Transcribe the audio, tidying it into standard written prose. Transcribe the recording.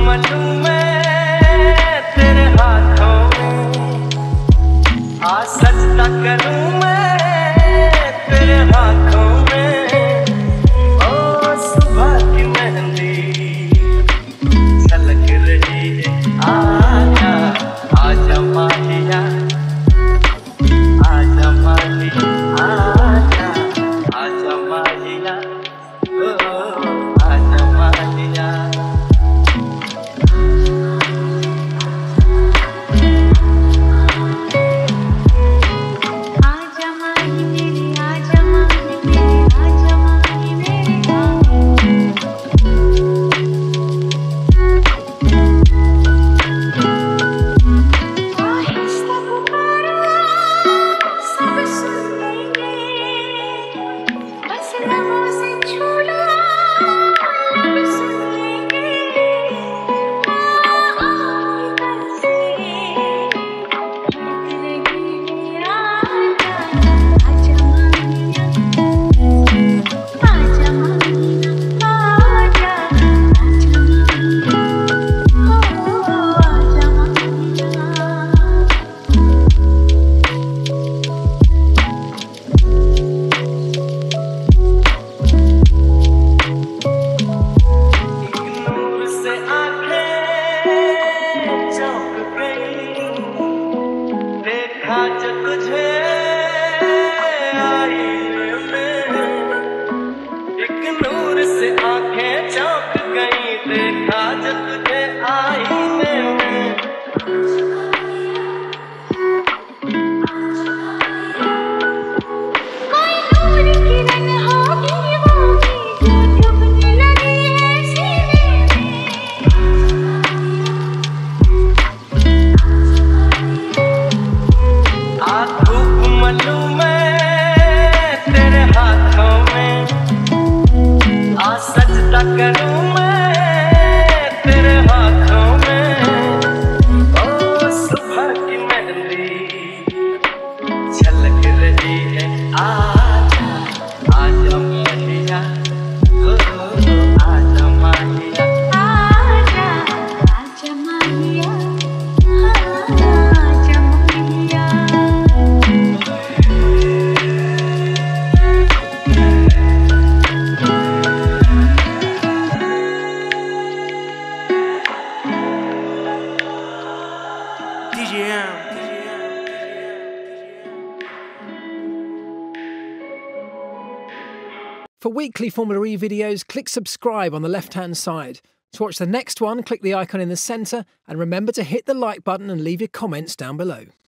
मलूं मैं तेरे हाथों में, आ सजदा करूं मैं तेरे हाथों में। ओ सुबह की मेहंदी छलक रही है, आजा आजा माहिया, आजा माहिया, आजा आजा माहिया, ओ आजा माहिया। For weekly Formula E videos, click subscribe on the left-hand side. To watch the next one, click the icon in the centre and remember to hit the like button and leave your comments down below.